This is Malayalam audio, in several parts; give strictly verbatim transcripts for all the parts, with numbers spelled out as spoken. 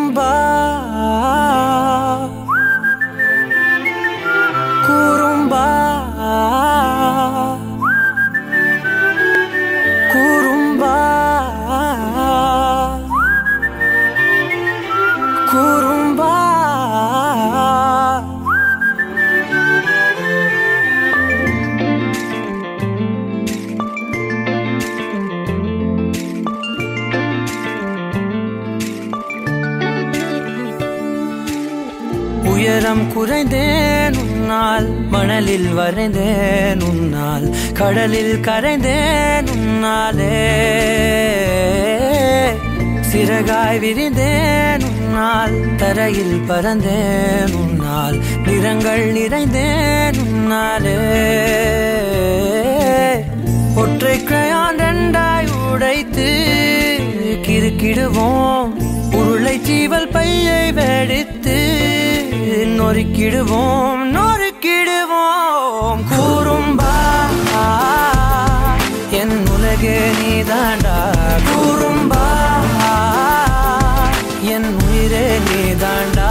kurumba kurumba kurumba kurumba உயரம் குறைந்தேன் உன்னால் மணலில் வரைந்தேன் உன்னால் கடலில் கரைந்தேன் உன்னாலே சிறகாய் விரிந்தேன் உன்னால் தரையில் பறந்தேன் உன்னால் நிறங்கள் நிறைந்தேன் உன்னாலே ஒற்றை கிரையான் ரெண்டாய் உடைத்து கிறுக்கிடுவோம் உருளை சீவல் பையை வெடித்து நொறுக்கிடுவோம் நொறுக்கிடுவோம் கூறும்பா என் உலகே நீதாண்டா கூறும்பா என் உயிரே நீதாண்டா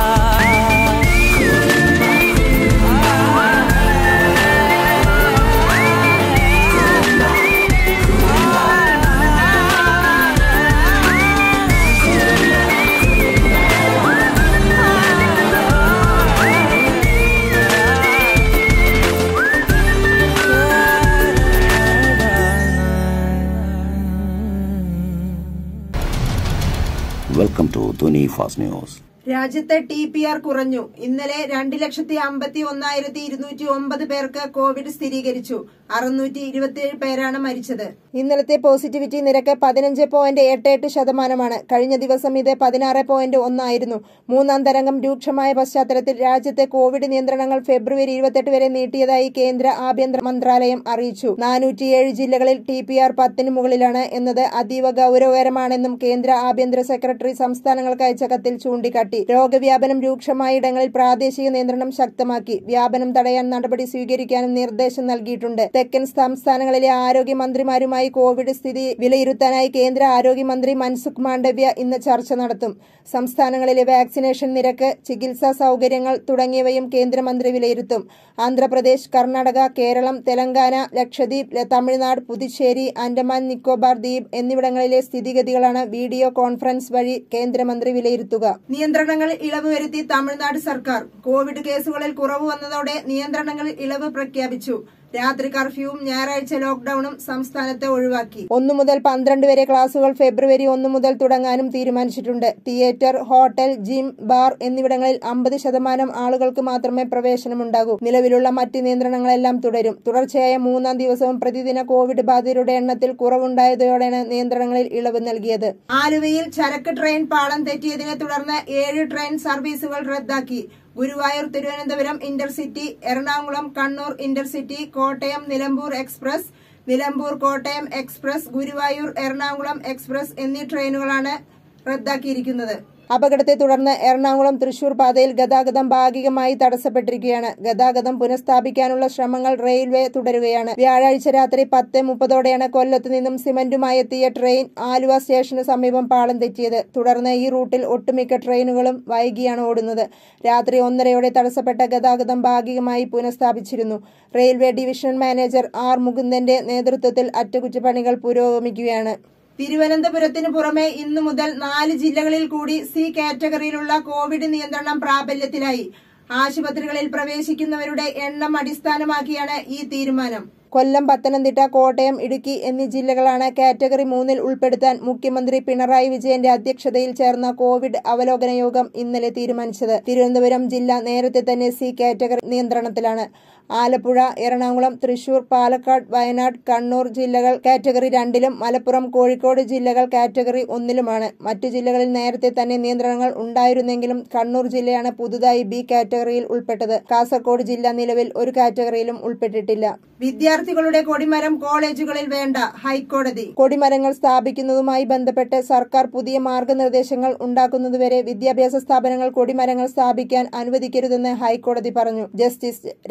Welcome to DWANI Fast News. രാജ്യത്തെ ടി പി ആർ കുറഞ്ഞു. ഇന്നലെ രണ്ട് ലക്ഷത്തി അമ്പത്തി ഒന്നായിരത്തി ഇരുന്നൂറ്റി ഒമ്പത് പേർക്ക് കോവിഡ് സ്ഥിരീകരിച്ചു. അറുന്നൂറ്റി ഇരുപത്തിയേഴ് പേരാണ് മരിച്ചത്. ഇന്നലത്തെ പോസിറ്റിവിറ്റി നിരക്ക് പതിനഞ്ച് പോയിന്റ് എട്ട് എട്ട് ശതമാനമാണ്. കഴിഞ്ഞ ദിവസം ഇത് പതിനാറ് പോയിന്റ് ഒന്നായിരുന്നു. മൂന്നാം തരംഗം രൂക്ഷമായ പശ്ചാത്തലത്തിൽ രാജ്യത്തെ കോവിഡ് നിയന്ത്രണങ്ങൾ ഫെബ്രുവരി ഇരുപത്തെട്ട് വരെ നീട്ടിയതായി കേന്ദ്ര ആഭ്യന്തര മന്ത്രാലയം അറിയിച്ചു. നാനൂറ്റിയേഴ് ജില്ലകളിൽ ടി പി ആർ പത്തിന് മുകളിലാണ് എന്നത് അതീവ ഗൌരവകരമാണെന്നും കേന്ദ്ര ആഭ്യന്തര സെക്രട്ടറി സംസ്ഥാനങ്ങൾക്ക് അയച്ച കത്തിൽ ചൂണ്ടിക്കാട്ടി. രോഗവ്യാപനം രൂക്ഷമായ ഇടങ്ങളിൽ പ്രാദേശിക നിയന്ത്രണം ശക്തമാക്കി. വ്യാപനം തടയാൻ നടപടി സ്വീകരിക്കാനും നിർദ്ദേശം നൽകിയിട്ടുണ്ട്. തെക്കൻ സംസ്ഥാനങ്ങളിലെ ആരോഗ്യമന്ത്രിമാരുമായി കോവിഡ് സ്ഥിതി വിലയിരുത്താനായി കേന്ദ്ര ആരോഗ്യമന്ത്രി മൻസുഖ് മാണ്ഡവ്യ ഇന്ന് ചർച്ച നടത്തും. സംസ്ഥാനങ്ങളിലെ വാക്സിനേഷൻ നിരക്ക്, ചികിത്സാ സൌകര്യങ്ങൾ തുടങ്ങിയവയും കേന്ദ്രമന്ത്രി വിലയിരുത്തും. ആന്ധ്രാപ്രദേശ്, കർണാടക, കേരളം, തെലങ്കാന, ലക്ഷദ്വീപ്, തമിഴ്നാട്, പുതുച്ചേരി, ആൻഡമാൻ നിക്കോബാർ ദ്വീപ് എന്നിവിടങ്ങളിലെ സ്ഥിതിഗതികളാണ് വീഡിയോ കോൺഫറൻസ് വഴി കേന്ദ്രമന്ത്രി വിലയിരുത്തുക. നിയന്ത്രണങ്ങളിൽ ഇളവ് വരുത്തി തമിഴ്നാട് സർക്കാർ. കോവിഡ് കേസുകളിൽ കുറവ് വന്നതോടെ നിയന്ത്രണങ്ങളിൽ ഇളവ് പ്രഖ്യാപിച്ചു. രാത്രി കർഫ്യൂവും ഞായറാഴ്ച ലോക്ഡൌണും സംസ്ഥാനത്ത് ഒഴിവാക്കി. ഒന്നു മുതൽ പന്ത്രണ്ട് വരെ ക്ലാസുകൾ ഫെബ്രുവരി ഒന്ന് മുതൽ തുടങ്ങാനും തീരുമാനിച്ചിട്ടുണ്ട്. തിയേറ്റർ, ഹോട്ടൽ, ജിം, ബാർ എന്നിവിടങ്ങളിൽ അമ്പത് ശതമാനം ആളുകൾക്ക് മാത്രമേ പ്രവേശനമുണ്ടാകൂ. നിലവിലുള്ള മറ്റ് നിയന്ത്രണങ്ങളെല്ലാം തുടരും. തുടർച്ചയായ മൂന്നാം ദിവസവും പ്രതിദിന കോവിഡ് ബാധിതരുടെ എണ്ണത്തിൽ കുറവുണ്ടായതോടെയാണ് നിയന്ത്രണങ്ങളിൽ ഇളവ് നൽകിയത്. ആലുവയിൽ ചരക്ക് ട്രെയിൻ പാളം തെറ്റിയതിനെ തുടർന്ന് ഏഴ് ട്രെയിൻ സർവീസുകൾ റദ്ദാക്കി. Guruvayur Thiruvananthapuram intercity, Ernakulam Kannur intercity, Kottayam Nilambur express, Nilambur Kottayam express, Guruvayur Ernakulam express എന്നീ ട്രെയിനുകളാണ് റദ്ദാക്കിയിരിക്കുന്നത്. അപകടത്തെ തുടർന്ന് എറണാകുളം തൃശൂർ പാതയിൽ ഗതാഗതം ഭാഗികമായി തടസ്സപ്പെട്ടിരിക്കുകയാണ്. ഗതാഗതം പുനഃസ്ഥാപിക്കാനുള്ള ശ്രമങ്ങൾ റെയിൽവേ തുടരുകയാണ്. വ്യാഴാഴ്ച രാത്രി പത്ത് മുപ്പതോടെയാണ് കൊല്ലത്ത് നിന്നും സിമന്റുമായി എത്തിയ ട്രെയിൻ ആലുവ സ്റ്റേഷന് സമീപം പാളം തെറ്റിയത്. തുടർന്ന് ഈ റൂട്ടിൽ ഒട്ടുമിക്ക ട്രെയിനുകളും വൈകിയാണ് ഓടുന്നത്. രാത്രി ഒന്നരയോടെ തടസ്സപ്പെട്ട ഗതാഗതം ഭാഗികമായി പുനഃസ്ഥാപിച്ചിരുന്നു. റെയിൽവേ ഡിവിഷൻ മാനേജർ ആർ മുകുന്ദന്റെ നേതൃത്വത്തിൽ അറ്റകുറ്റപ്പണികൾ പുരോഗമിക്കുകയാണ്. തിരുവനന്തപുരത്തിന് പുറമെ ഇന്നു മുതൽ നാല് ജില്ലകളിൽ കൂടി സി കാറ്റഗറിയിലുള്ള കോവിഡ് നിയന്ത്രണം പ്രാബല്യത്തിലായി. ആശുപത്രികളിൽ പ്രവേശിക്കുന്നവരുടെ എണ്ണം അടിസ്ഥാനമാക്കിയാണ് ഈ തീരുമാനം. കൊല്ലം, പത്തനംതിട്ട, കോട്ടയം, ഇടുക്കി എന്നീ ജില്ലകളാണ് കാറ്റഗറി മൂന്നിൽ ഉൾപ്പെടുത്താൻ മുഖ്യമന്ത്രി പിണറായി വിജയന്റെ അധ്യക്ഷതയിൽ ചേർന്ന കോവിഡ് അവലോകന യോഗം ഇന്നലെ തീരുമാനിച്ചത്. തിരുവനന്തപുരം ജില്ല നേരത്തെ തന്നെ സി കാറ്റഗറി നിയന്ത്രണത്തിലാണ്. ആലപ്പുഴ, എറണാകുളം, തൃശൂർ, പാലക്കാട്, വയനാട്, കണ്ണൂർ ജില്ലകൾ കാറ്റഗറി രണ്ടിലും മലപ്പുറം, കോഴിക്കോട് ജില്ലകൾ കാറ്റഗറി ഒന്നിലുമാണ്. മറ്റു ജില്ലകളിൽ നേരത്തെ തന്നെ നിയന്ത്രണങ്ങൾ ഉണ്ടായിരുന്നെങ്കിലും കണ്ണൂർ ജില്ലയാണ് പുതുതായി ബി കാറ്റഗറിയിൽ ഉൾപ്പെട്ടത്. കാസർഗോഡ് ജില്ല നിലവിൽ ഒരു കാറ്റഗറിയിലും ഉൾപ്പെട്ടിട്ടില്ല. വിദ്യാർത്ഥികളുടെ കൊടിമരം കോളേജുകളിൽ വേണ്ട, ഹൈക്കോടതി. കൊടിമരങ്ങൾ സ്ഥാപിക്കുന്നതുമായി ബന്ധപ്പെട്ട് സർക്കാർ പുതിയ മാർഗനിർദ്ദേശങ്ങൾ ഉണ്ടാക്കുന്നതുവരെ വിദ്യാഭ്യാസ സ്ഥാപനങ്ങൾ കൊടിമരങ്ങൾ സ്ഥാപിക്കാൻ അനുവദിക്കരുതെന്ന് ഹൈക്കോടതി പറഞ്ഞു. ജസ്റ്റിസ് രാമചന്ദ്രൻ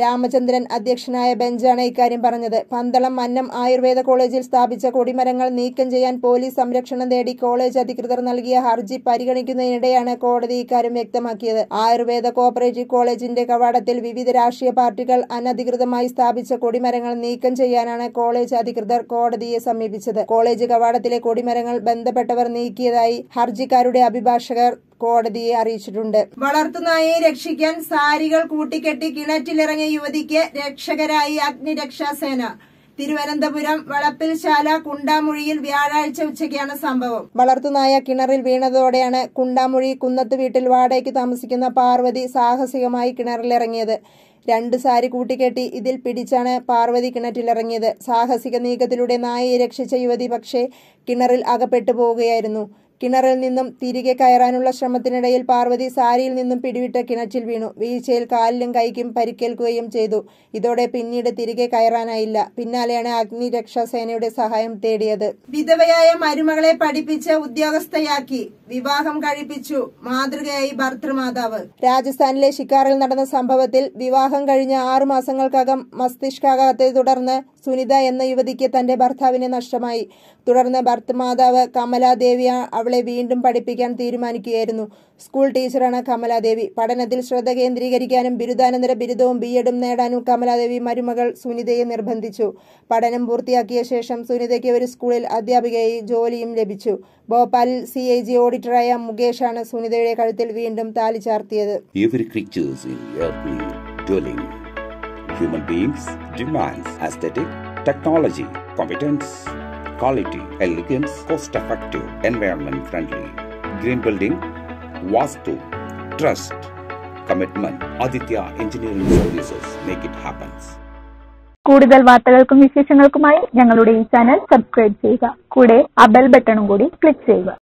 രാമചന്ദ്രൻ അധ്യക്ഷനായ ബെഞ്ചാണ് ഇക്കാര്യം പറഞ്ഞത്. പന്തളം മന്നം ആയുർവേദ കോളേജിൽ സ്ഥാപിച്ച കൊടിമരങ്ങൾ നീക്കം ചെയ്യാൻ പോലീസ് സംരക്ഷണം തേടി കോളേജ് അധികൃതർ നൽകിയ ഹർജി പരിഗണിക്കുന്നതിനിടെയാണ് കോടതി ഇക്കാര്യം വ്യക്തമാക്കിയത്. ആയുർവേദ കോപ്പറേറ്റീവ് കോളേജിന്റെ കവാടത്തിൽ വിവിധ രാഷ്ട്രീയ പാർട്ടികൾ അനധികൃതമായി സ്ഥാപിച്ച കൊടിമരങ്ങൾ നീക്കം ചെയ്യാനാണ് കോളേജ് അധികൃതർ കോടതിയെ സമീപിച്ചത്. കോളേജ് കവാടത്തിലെ കൊടിമരങ്ങൾ ബന്ധപ്പെട്ടവർ നീക്കിയതായി ഹർജിക്കാരുടെ അഭിഭാഷകർ കോടതിയെ അറിയിച്ചിട്ടുണ്ട്. വളർത്തുനായയെ രക്ഷിക്കാൻ സാരികൾ കൂട്ടിക്കെട്ടി കിണറ്റിലിറങ്ങിയ യുവതിക്ക് രക്ഷകരായി അഗ്നിരക്ഷാസേന. തിരുവനന്തപുരം വളപ്പിൽശാല കുണ്ടാമുഴിയിൽ വ്യാഴാഴ്ച ഉച്ചയ്ക്കാണ് സംഭവം. വളർത്തുനായ കിണറിൽ വീണതോടെയാണ് കുണ്ടാമുഴി കുന്നത്ത് വീട്ടിൽ വാടകയ്ക്ക് താമസിക്കുന്ന പാർവതി സാഹസികമായി കിണറിലിറങ്ങിയത്. രണ്ട് സാരി കൂട്ടിക്കെട്ടി ഇതിൽ പിടിച്ചാണ് പാർവതി കിണറ്റിലിറങ്ങിയത്. സാഹസിക നീക്കത്തിലൂടെ നായയെ രക്ഷിച്ച യുവതി പക്ഷേ കിണറിൽ അകപ്പെട്ടു പോവുകയായിരുന്നു. കിണറിൽ നിന്നും തിരികെ കയറാനുള്ള ശ്രമത്തിനിടയിൽ പാർവതി സാരിയിൽ നിന്നും പിടിവിട്ട് കിണറ്റിൽ വീണു. വീഴ്ചയിൽ കാലിലും കൈക്കും പരിക്കേൽക്കുകയും ചെയ്തു. ഇതോടെ പിന്നീട് തിരികെ കയറാനായില്ല. പിന്നാലെയാണ് അഗ്നിരക്ഷാസേനയുടെ സഹായം തേടിയത്. വിധവയായ മരുമകളെ പഠിപ്പിച്ച് ഉദ്യോഗസ്ഥയാക്കി വിവാഹം കഴിപ്പിച്ചു മാതൃകയായി ഭർത്തൃമാതാവ്. രാജസ്ഥാനിലെ ഷിക്കാറിൽ നടന്ന സംഭവത്തിൽ വിവാഹം കഴിഞ്ഞ ആറു മാസങ്ങൾക്കകം മസ്തിഷ്കാഘാതത്തെ തുടർന്ന് സുനിത എന്ന യുവതിക്ക് തന്റെ ഭർത്താവിനെ നഷ്ടമായി. തുടർന്ന് ഭർത്തൃമാതാവ് കമലാദേവി അവളെ വീണ്ടും പഠിപ്പിക്കാൻ തീരുമാനിക്കുകയായിരുന്നു. സ്കൂൾ ടീച്ചറാണ് കമലാദേവി. പഠനത്തിൽ ശ്രദ്ധ കേന്ദ്രീകരിക്കാനും ബിരുദാനന്തര ബിരുദവും ബി എഡും നേടാനും കമലാദേവി മരുമകൾ സുനിതയെ നിർബന്ധിച്ചു. പഠനം പൂർത്തിയാക്കിയ ശേഷം സുനിതയ്ക്ക് ഒരു സ്കൂളിൽ അധ്യാപികയായി ജോലിയും ലഭിച്ചു. ഭോപ്പാലിൽ സി എ ജി ഓഡിറ്ററായ മുകേഷാണ് സുനിതയുടെ കഴുത്തിൽ വീണ്ടും താലി ചാർത്തിയത്. Human beings demands aesthetic, technology, competence, quality, elegance, cost-effective, environment-friendly, green building, vastu, trust, commitment. Aditya Engineering Services make it happen. കൂടുതൽ വാർത്തകൾക്കും വിശേഷങ്ങൾക്കുമായി ഞങ്ങളുടെ ഈ ചാനൽ സബ്സ്ക്രൈബ് ചെയ്യുക. കൂടെ ആ ബെൽ ബട്ടണും കൂടി ക്ലിക്ക് ചെയ്യുക.